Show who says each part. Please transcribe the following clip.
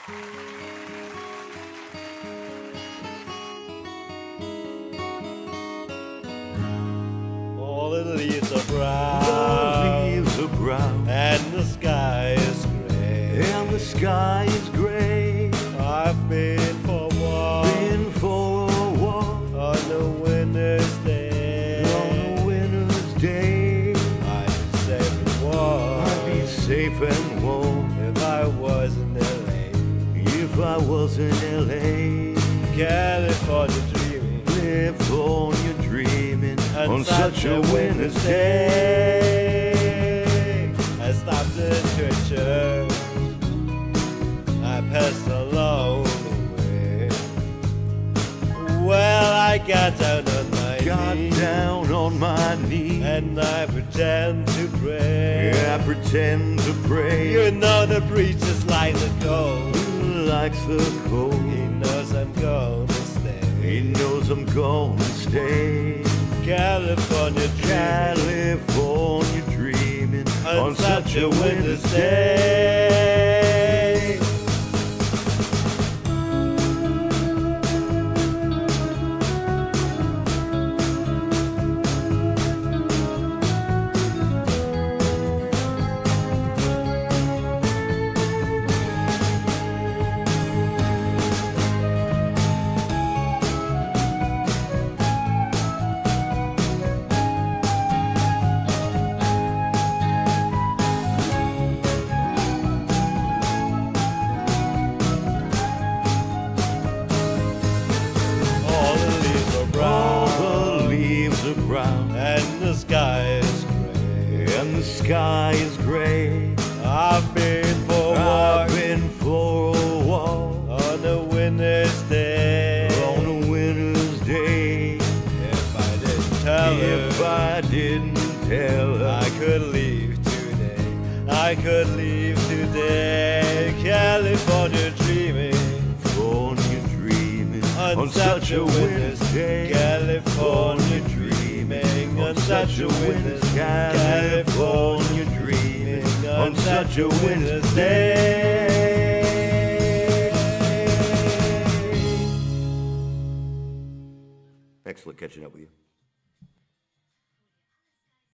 Speaker 1: All the leaves are brown.
Speaker 2: The leaves are brown.
Speaker 1: And the sky is gray.
Speaker 2: And the sky is gray.
Speaker 1: I've been for a walk.
Speaker 2: Been for a walk.
Speaker 1: On a winter's day.
Speaker 2: On a winter's day.
Speaker 1: I'd be safe and warm.
Speaker 2: I'd be safe and warm.
Speaker 1: If I was in LA.
Speaker 2: If I was in LA.
Speaker 1: California dreaming.
Speaker 2: California dreaming. On such a winter's day.
Speaker 1: I stopped into a church. I passed along the way. Well, I got down on my knees.
Speaker 2: Got down on my knees.
Speaker 1: And I pretend to pray.
Speaker 2: Yeah, I pretend to pray.
Speaker 1: You know the preacher's like the cold.
Speaker 2: Likes the cold.
Speaker 1: He knows I'm gonna stay.
Speaker 2: He knows I'm gonna stay.
Speaker 1: California dreaming.
Speaker 2: California dreaming.
Speaker 1: On such a winter's day.
Speaker 2: Brown.
Speaker 1: And the sky is gray.
Speaker 2: And the sky is gray.
Speaker 1: I've been for a walk.
Speaker 2: I've been for a walk.
Speaker 1: On a winter's day.
Speaker 2: On a winter's day.
Speaker 1: If I didn't tell her.
Speaker 2: If I didn't tell her.
Speaker 1: I could leave today. I could leave today. California dreaming.
Speaker 2: California dreaming.
Speaker 1: On such a winter's day. California dreaming. On such a winter's day. California dreaming. On such a winter's day.
Speaker 2: Excellent catching up with you.